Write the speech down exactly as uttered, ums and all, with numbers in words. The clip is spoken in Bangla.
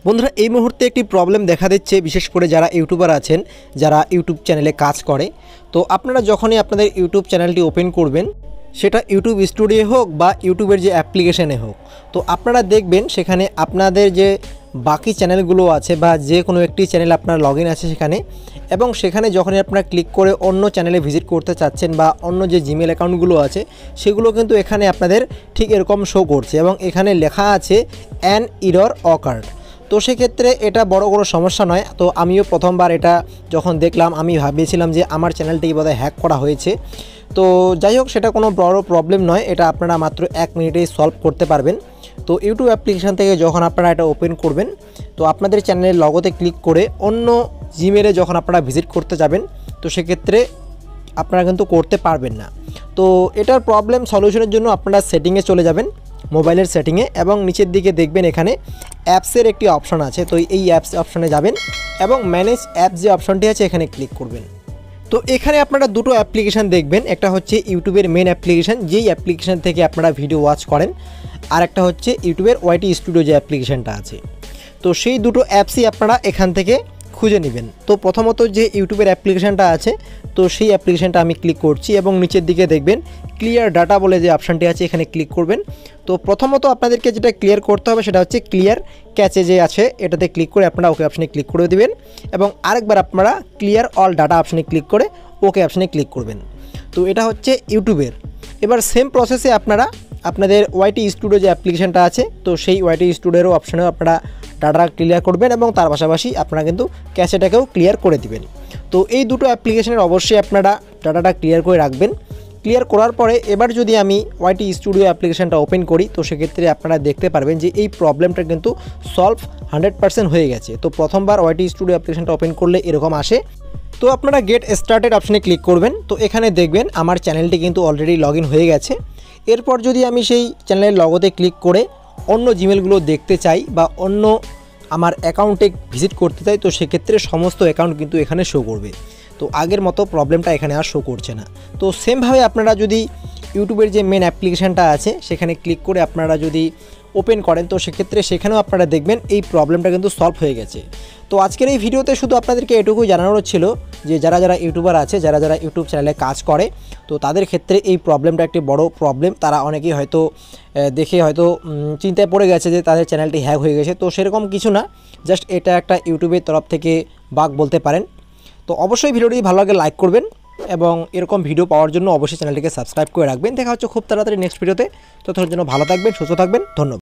বন্ধুরা এই মুহূর্তে একটি প্রবলেম দেখা দিচ্ছে, বিশেষ করে যারা ইউটিউবার আছেন, যারা ইউটিউব চ্যানেলে কাজ করে। তো আপনারা যখনই আপনাদের ইউটিউব চ্যানেলটি ওপেন করবেন, সেটা ইউটিউব স্টুডিও হোক বা ইউটিউবের যে অ্যাপ্লিকেশানে হোক, তো আপনারা দেখবেন সেখানে আপনাদের যে বাকি চ্যানেলগুলো আছে বা যে কোনো একটি চ্যানেল আপনার লগ ইন আছে সেখানে, এবং সেখানে যখনই আপনারা ক্লিক করে অন্য চ্যানেলে ভিজিট করতে চাচ্ছেন বা অন্য যে জিমেল অ্যাকাউন্টগুলো আছে সেগুলো কিন্তু এখানে আপনাদের ঠিক এরকম শো করছে এবং এখানে লেখা আছে অ্যান ইরর অকার্ড। তো সেক্ষেত্রে এটা বড় কোনো সমস্যা নয়। তো আমিও প্রথমবার এটা যখন দেখলাম আমি ভাবিয়েছিলাম যে আমার চ্যানেলটি বোধহয় হ্যাক করা হয়েছে। তো যাই হোক, সেটা কোনো বড় প্রবলেম নয়, এটা আপনারা মাত্র এক মিনিটেই সলভ করতে পারবেন। তো ইউটিউব অ্যাপ্লিকেশান থেকে যখন আপনারা এটা ওপেন করবেন, তো আপনাদের চ্যানেলের লগোতে ক্লিক করে অন্য জিমেলে যখন আপনারা ভিজিট করতে যাবেন, তো সেক্ষেত্রে আপনারা কিন্তু করতে পারবেন না। তো এটার প্রবলেম সলিউশনের জন্য আপনারা সেটিংয়ে চলে যাবেন, মোবাইলের সেটিংয়ে, এবং নিচের দিকে দেখবেন এখানে অ্যাপসের একটি অপশন আছে। তো এই অ্যাপস অপশনে যাবেন এবং ম্যানেজ অ্যাপস যে অপশনটি আছে এখানে ক্লিক করবেন। তো এখানে আপনারা দুটো অ্যাপ্লিকেশান দেখবেন, একটা হচ্ছে ইউটিউবের মেন অ্যাপ্লিকেশান, যেই অ্যাপ্লিকেশান থেকে আপনারা ভিডিও ওয়াচ করেন, আর একটা হচ্ছে ইউটিউবের ওয়াইটি স্টুডিও যে অ্যাপ্লিকেশানটা আছে। তো সেই দুটো অ্যাপসই আপনারা এখান থেকে খুঁজে নেবেন। তো প্রথমত যে ইউটিউবের অ্যাপ্লিকেশানটা আছে, তো সেই অ্যাপ্লিকেশানটা আমি ক্লিক করছি এবং নিচের দিকে দেখবেন ক্লিয়ার ডাটা বলে যে অপশানটি আছে এখানে ক্লিক করবেন। তো প্রথমত আপনাদেরকে যেটা ক্লিয়ার করতে হবে সেটা হচ্ছে ক্লিয়ার ক্যাচে যে আছে এটাতে ক্লিক করে আপনারা ওকে অপশানে ক্লিক করে দেবেন, এবং আরেকবার আপনারা ক্লিয়ার অল ডাটা অপশানে ক্লিক করে ওকে অপশানে ক্লিক করবেন। তো এটা হচ্ছে ইউটিউবের। এবার সেম প্রসেসে আপনারা আপনাদের ওয়াইটি স্টুডিও যে অ্যাপ্লিকেশানটা আছে, তো সেই ওয়াইটি স্টুডিওরও অপশানেও আপনারা ডাটা ক্লিয়ার করবেন এবং তার পাশাপাশি আপনারা কিন্তু ক্যাশেটাকেও ক্লিয়ার করে দিবেন। তো এই দুটো অ্যাপ্লিকেশানের অবশ্যই আপনারা ডাটাটা ক্লিয়ার করে রাখবেন। ক্লিয়ার করার পরে এবার যদি আমি ওয়াইটি স্টুডিও অ্যাপ্লিকেশানটা ওপেন করি, তো সেক্ষেত্রে আপনারা দেখতে পারবেন যে এই প্রবলেমটা কিন্তু সলভ হান্ড্রেড পার্সেন্ট হয়ে গেছে। তো প্রথমবার ওয়াইটি স্টুডিও অ্যাপ্লিকেশানটা ওপেন করলে এরকম আসে। তো আপনারা গেট স্টার্টেড অপশানে ক্লিক করবেন। তো এখানে দেখবেন আমার চ্যানেলটি কিন্তু অলরেডি লগ ইন হয়ে গেছে। এরপর যদি আমি সেই চ্যানেলের লগোতে ক্লিক করে অন্য জিমেলগুলো দেখতে চাই বা অন্য আমার অ্যাকাউন্টে ভিজিট করতে চাই, তো সেক্ষেত্রে সমস্ত অ্যাকাউন্ট কিন্তু এখানে শো করবে। তো আগের মতো প্রবলেমটা এখানে আর শো করছে না। তো সেমভাবে আপনারা যদি ইউটিউবের যে মেন অ্যাপ্লিকেশানটা আছে সেখানে ক্লিক করে আপনারা যদি ওপেন করেন, তো সেক্ষেত্রে সেখানেও আপনারা দেখবেন এই প্রবলেমটা কিন্তু সলভ হয়ে গেছে। তো আজকের এই ভিডিওতে শুধু আপনাদেরকে এটুকুই জানানোর ছিল যে যারা যারা ইউটিউবার আছে, যারা যারা ইউটিউব চ্যানেলে কাজ করে, তো তাদের ক্ষেত্রে এই প্রবলেমটা একটি বড় প্রবলেম। তারা অনেকেই হয়তো দেখে হয়তো চিন্তায় পড়ে গেছে যে তাদের চ্যানেলটি হ্যাক হয়ে গেছে। তো সেরকম কিছু না, জাস্ট এটা একটা ইউটিউবের তরফ থেকে বাগ বলতে পারেন। তো অবশ্যই ভিডিওটি ভালো লাগে লাইক করবেন এবং এরকম ভিডিও পাওয়ার জন্য অবশ্যই চ্যানেলটিকে সাবস্ক্রাইব করে রাখবেন। দেখা হচ্ছে খুব তাড়াতাড়ি নেক্সট ভিডিওতে। ততক্ষণের জন্য ভালো থাকবেন, সুস্থ থাকবেন, ধন্যবাদ।